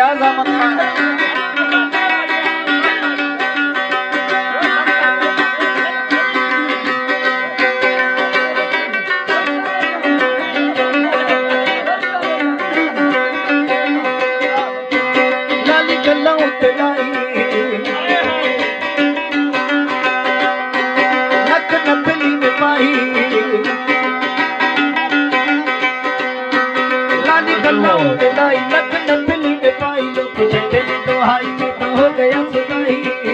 राजा मकान लाली गल्ला उतलाई नक नकली में पाई लाली गल्ला उतलाई नक नकली में पाई लोग कहते दोहाई में तो हो गया सुनाई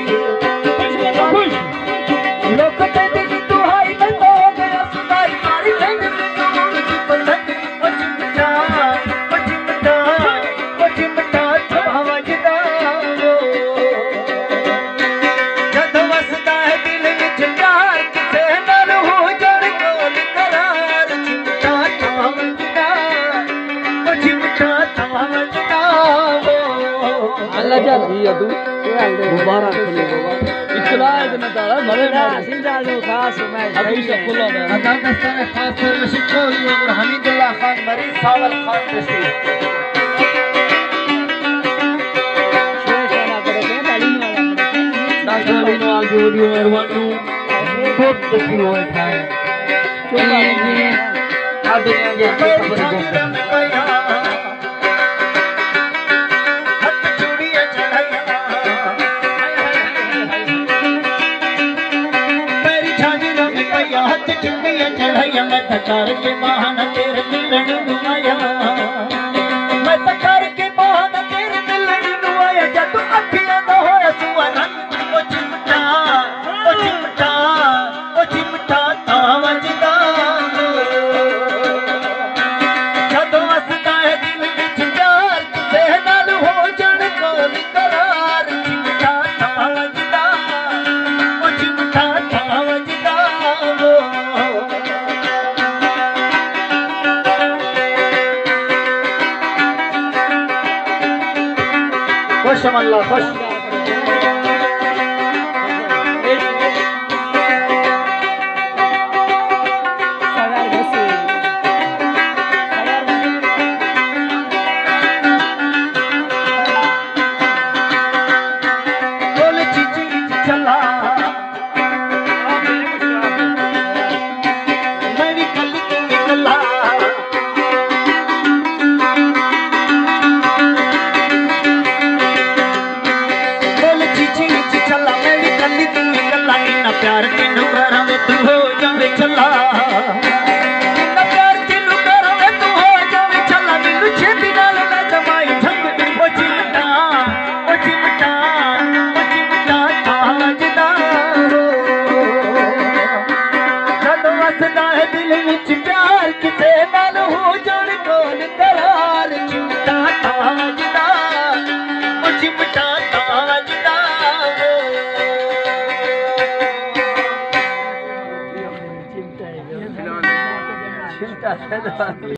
लोग कहते दोहाई में तो हो गया सुनाई सारी कहते मुझे पसंद ओ चिमटा आवाजदा जद वसदा है दिल विच प्यार किसे नाल हो जड़ कोल करार चिमटा आवाजदा ओ चिमटा आवाजदा अल्लाह जाती है तू मुबारक खुले बाबा इतना इतना ताला मरे ना सिंधा जो खास मैं अभी से खुला है अदा दस्तान खास तौर में शिको और हमीदुल्लाह खान मरीज सावल खान दस्ती डाक्टर आजोरियो एरवानु बहुत दुखी होए था चोला ने आदे जे खबर को हाथ चुड़िया चढ़ाइया मैं तकार के बहाना तेरे मिलन नू आया मैं तकार के बहाना तेरे मिलन नू आया जब अखियां दा होया सुआ रंग ओ चिमटा आवाजदा जद वसदा है दिल विच प्यार किसे नाल हो जण कोल करार चिमटा आवाजदा ओ चिमटा आवाजदा खुश अल्लाह खुश बोल चीची चला मेरी कली निकला प्यार तेनू करा में तू हो जावे चला प्यार तेनू करा में तू हो जावे चला मैनू छेती नाल ना जमाई झंग ओ चिमटा आवाजदा जद वसदा है दिल विच प्यार किसे नाल हो जाण कोल करार चिमटा आवाजदा ओ चिमटा आवाजदा चिमटा